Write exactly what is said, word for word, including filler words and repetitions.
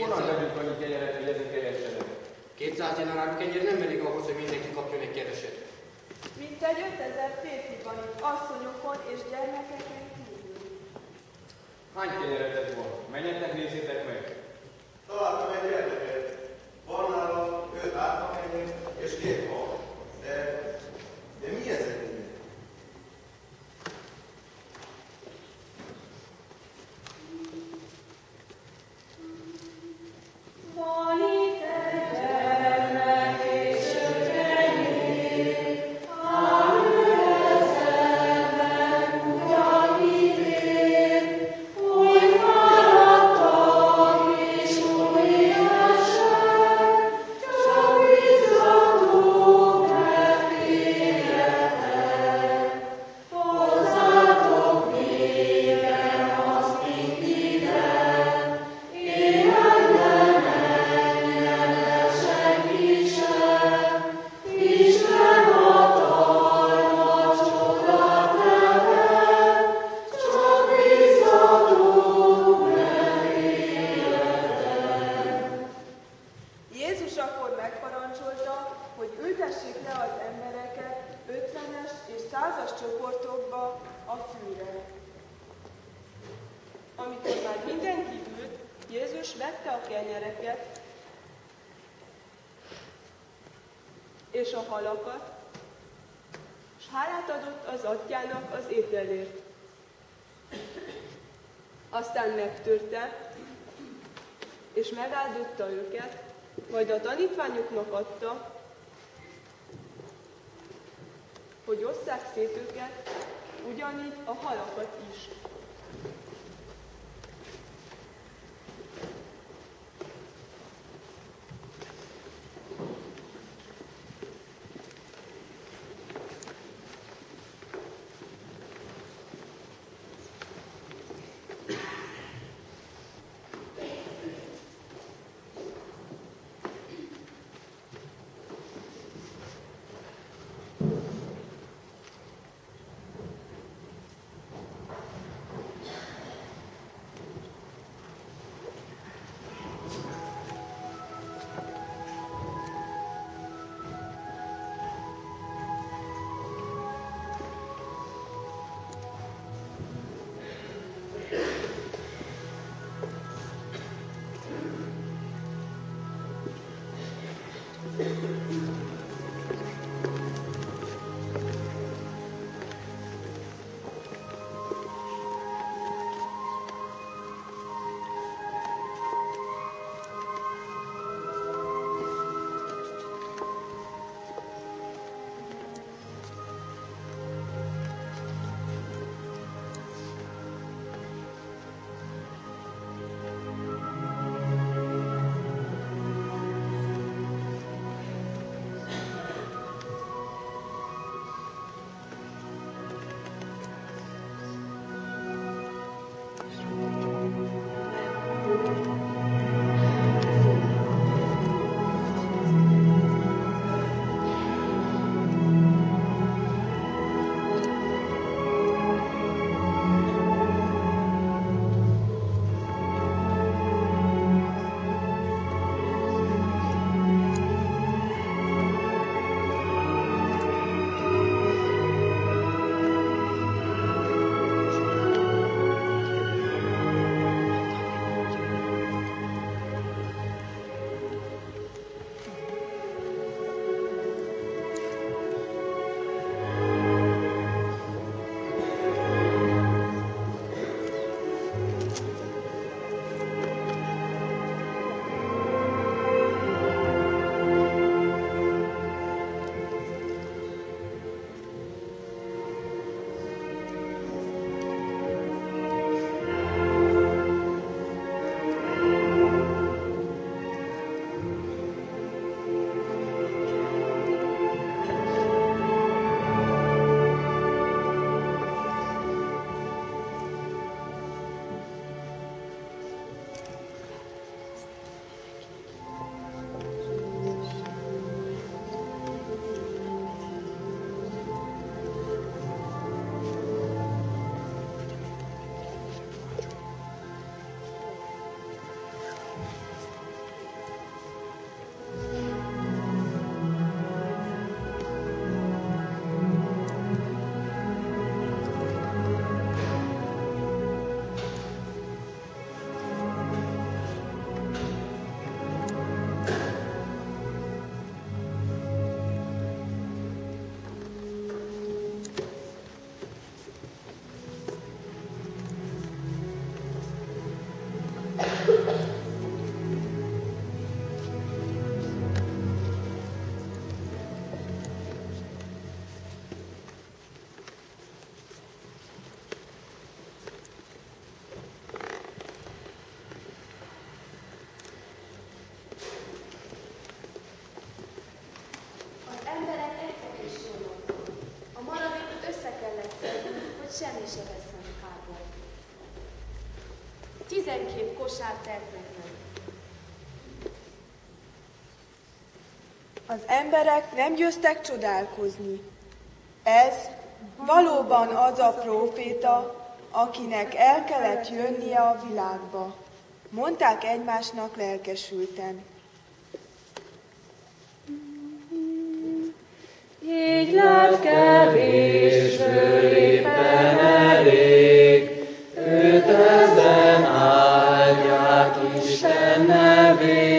Honnan vegyünk annyi kenyeret, hogy ezek eljessenek? kétszáz dinárárú kenyér nem elég ahhoz, hogy mindenki kapjon egy keveset. Mintegy ötezer férfi van itt, asszonyokon és gyermekeken kívül. Hány kenyeretek van? Menjetek, nézzétek meg! Találtam egy gyermeket. Van nálam öt átlakenyér és két hal. De, de mi ezek minden? Van itt egy gyermek és öt kenyér, árul szemben ugyanmit ér, oly fáradtak és oly éhesek, csak bizzatok, ne féljetek. Hozzátok nékem azt, mint ide, éhen nem engedett senki sem. Isten hatalmas csodát tehet, csak bizzatok, ne féljetek. Jézus akkor megparancsolta, hogy ültessék le az embereket ötvenes és százas csoportokba a fűre. Amikor már mindenki ült, Jézus vette a kenyereket és a halakat, s hálát adott az atyának az ételért. Aztán megtörte, és megáldotta őket, majd a tanítványoknak adta, hogy osszák szét őket, ugyanígy a halakat is. valósá tettek meg. Az emberek nem győztek csodálkozni. Ez valóban az a próféta, akinek el kellett jönnie a világba. Mondták egymásnak lelkesülten. Így lett kevésből éppen elég, őt ezen áldják Isten nevét.